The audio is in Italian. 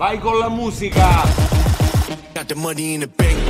Vai con la musica. Got the money in the bank,